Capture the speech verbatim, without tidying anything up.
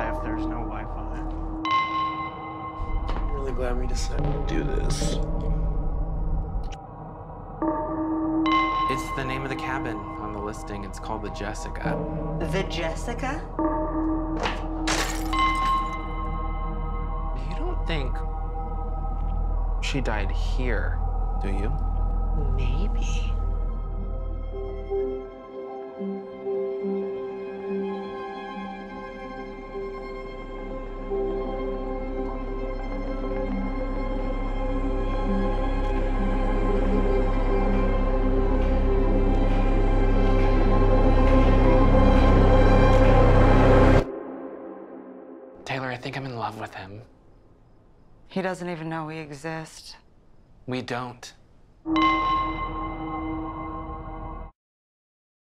Wi-Fi if there's no Wi-Fi. I'm really glad we decided to do this. It's the name of the cabin on the listing. It's called the Jessica. The Jessica? You don't think she died here, do you? Maybe. Taylor, I think I'm in love with him. He doesn't even know we exist. We don't.